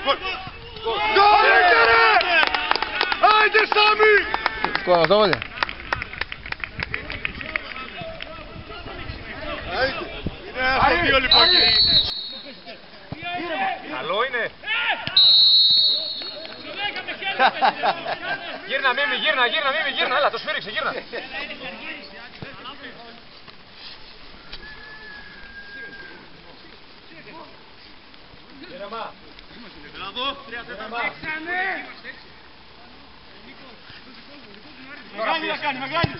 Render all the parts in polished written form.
Άιντε Σάμι! Σκονοτόλια. Είναι στο 2 λοιπόν. Καλό είναι. Γύρνα Μίμη, γύρνα, έλα το σφύριξε, γύρνα. Γύρεμα. Μπράβο, 3-4. Μεγάλη να κάνει, μεγάλη.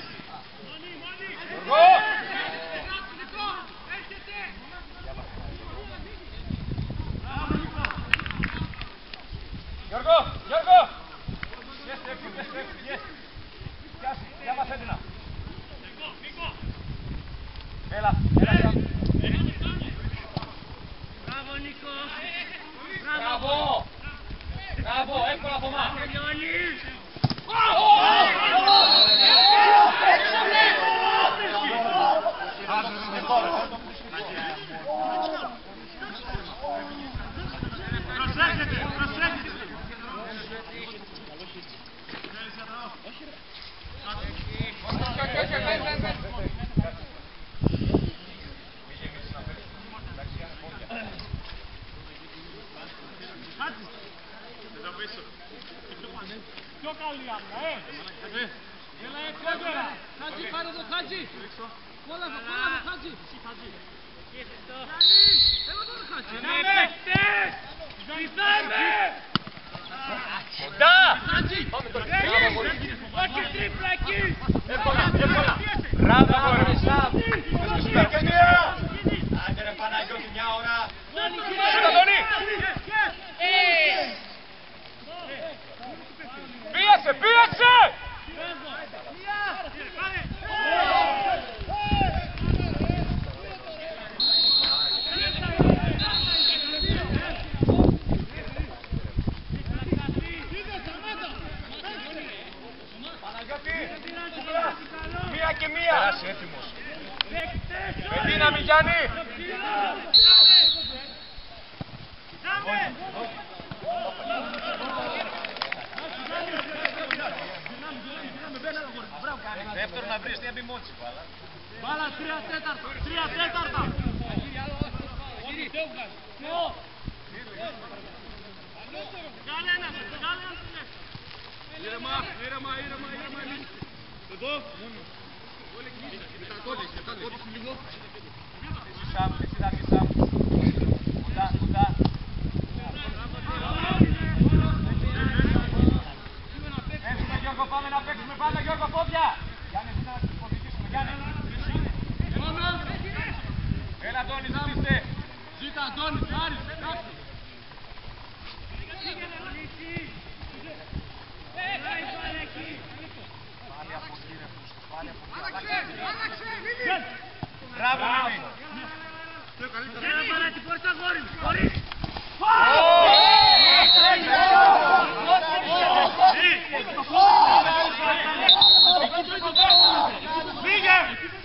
Γιώργο! Yes. Για μας έντυνα. Έλα. Μπράβο Νίκο. Μπράβο, εύκολα Θωμά. Πιο καλή άμυνα, Έλα εύκολα. Χάτζη, πάρε το Χάτζη. Κόλλα το Χάτζη. Έλα το Χάτζη. Ναι, παίκτες. Ζητάμε. Κοντά. Όχι τρίπλα εκεί. Εύκολα. Μπράβο, άντε ρε Παναγιώτη, μια ώρα. Σούτα Τόνι. Πίεσε! Μία και μία! Περάσει έτοιμος. Με δύναμη Γιάννη! Δεύτερο να βρεις, δεν μπει μότσι μπάλα. Μπάλα 3/4. Ήρεμα. Εδώ. Μετακόλλησε λίγο. Σαμ. Κοντά. Έχουμε Γιώργο, πάμε να παίξουμε, πάμε Γιώργο, πόδια! Γιάννη, να υποδικήσουμε, Γιάννη. Έλα Αντώνη, ζητήστε. Ζήτα Αντώνη, Άρης, κάτσε. Πάλι από εκεί ρε Φούσκος, πάλι από εκεί. Άλλαξε! Μπράβο, Μίμη. Έλα παρά την πόρτα, γόρι μου, χωρίς. Πήγε!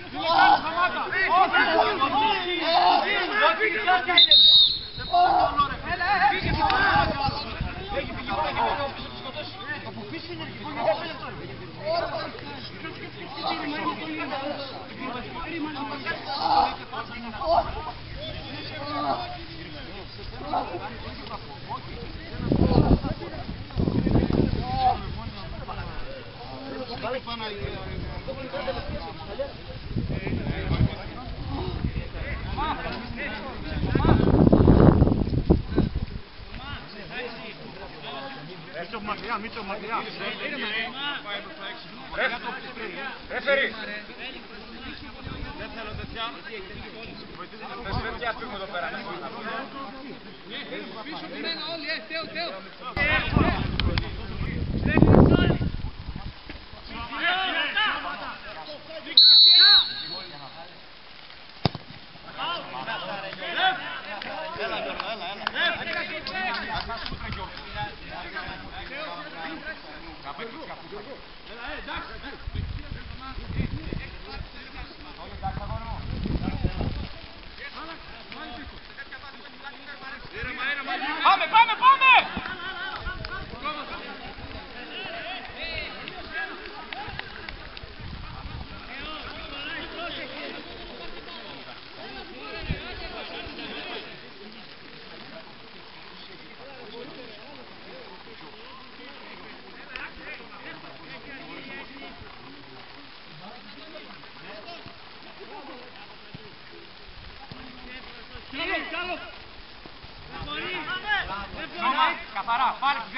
Μίτσο μακριά. Ρέφερι. Δεν θέλω τέτοια. Δεν πιάσουμε εδώ πέρα. Πίσω του μένα όλοι, Τέο. Πάμε!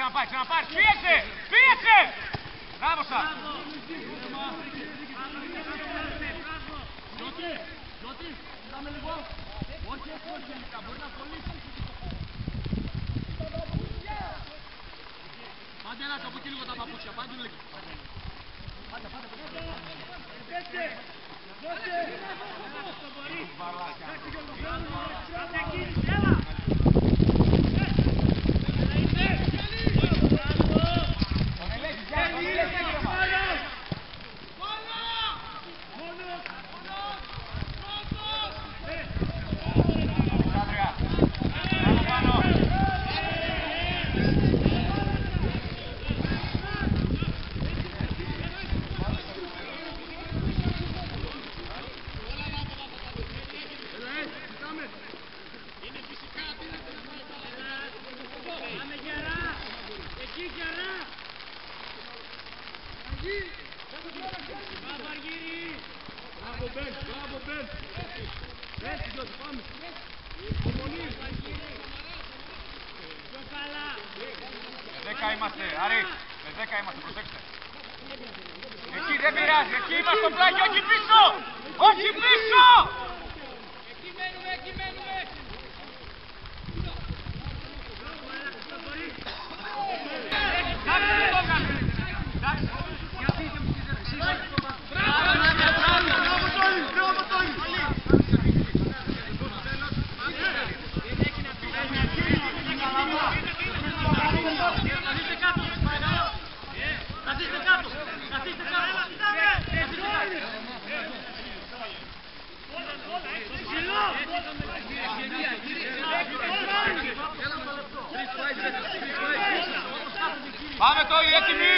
ξαναπάει, ξαναπάει. Πίεσε, πίεσε. Μπράβο σας. Γιώτη, πάμε λίγο. Όχι, όχι, τελικά, μπορεί να κολλήσει. Πάντε ένα από εκεί λίγο τα παπούτσια, πάντε λίγο. Πάντε. Είμαστε, Άρη, με 10 είμαστε, προσέξτε. Εκεί δεν πειράζει, εκεί είμαστε στο πλάγι, όχι πίσω! Όχι πίσω! Εκεί μένουμε, εκεί μένουμε! Πάμε το έτοιμοι!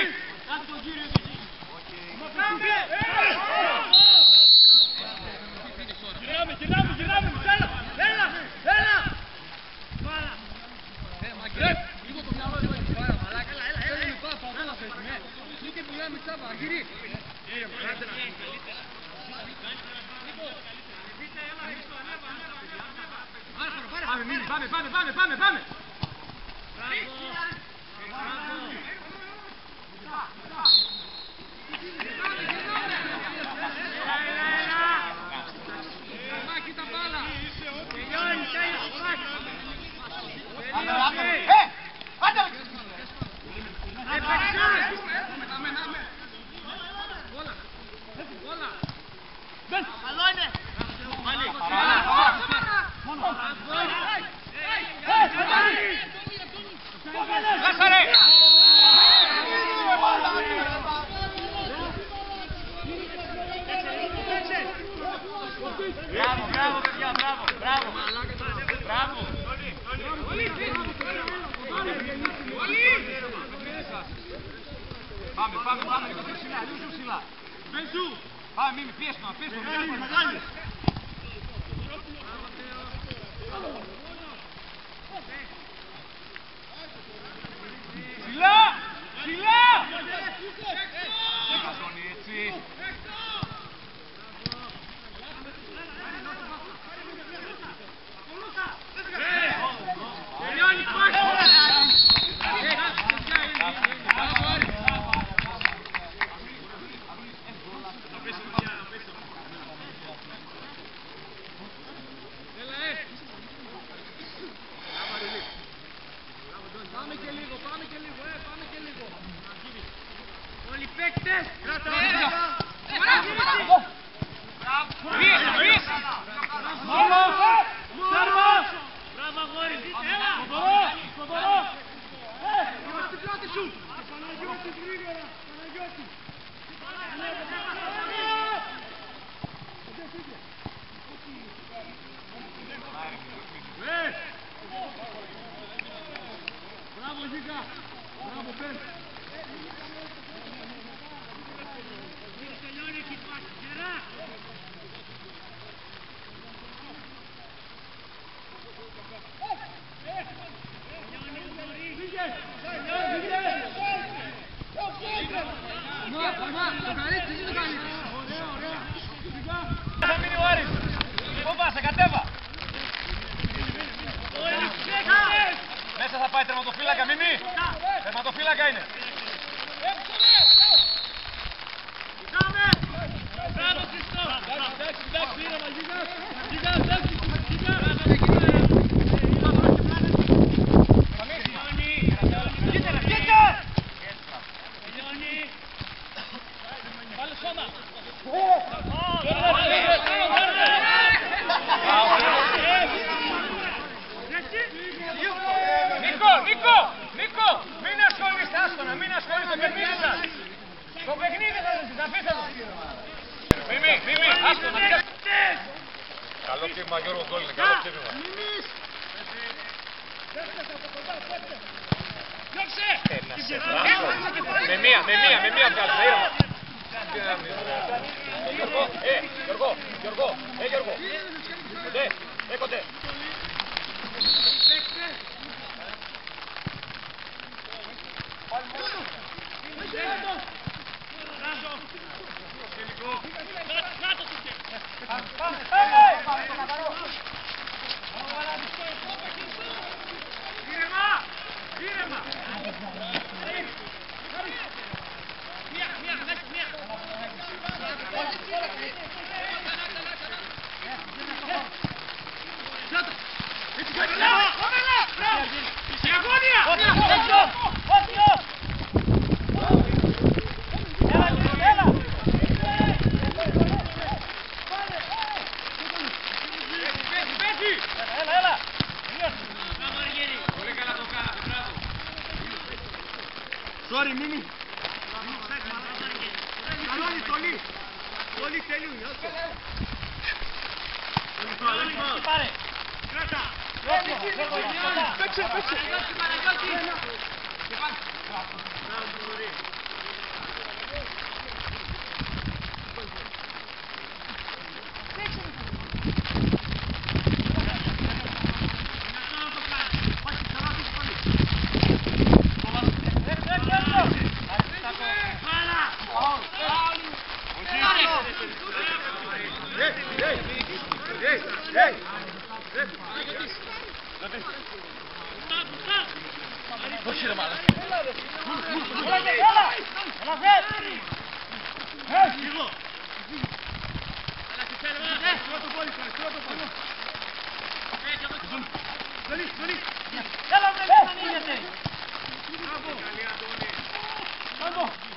Γυρνάμε, έλα! Μάλα! Λίγο το μυαλό, μαλάκα, έλα, μην πουλάμε τσάπα, γυρί! Πάμε! Μπράβο, παιδιά, μπράβο. Πάμε, λίγο πιο ψηλά. Πάμε, Μίμη, πιέσου να, μεγάλη. Ψηλά! Δεν καζώνει έτσι. Πάμε και λίγο. Όλοι οι παίκτες. Μπράβο, αγόρι. Σκοτωρό. Είμαστε στην πλάτη σου. Παναγιώτη, γρήγορα. Μπράβο, Γιώργα. Μπράβο, Πεν. Τελειώνει εκεί πάση, γερά. Θα μείνει ο Άρης. Πού πάσε, κατέβα. Μέσα θα πάει τερματοφύλακα, Μίμη. Τερματοφύλακα είναι. Μπράβο Χριστό! Εντάξει, ήρεμα, γίγα, Βάλε σώμα! Νίκο, μην ασχολείστε, άστονα, μην ασχολείστε το παιχνίδι σας. Το παιχνίδι σας εσείς, αφήστε το. Μίμη, άστονα. Καλό κύμα Γιώργο γκολ είναι, καλό κύμα. Με μία βγάλτε, ήρεμα. Γιώργο. Κοντέ. Ήρεμα! Sorry, Mimi. Πολύ τελείουν. Πάρε. Κράτα. Παίξε. Όχι ρε μάλα. Έλα,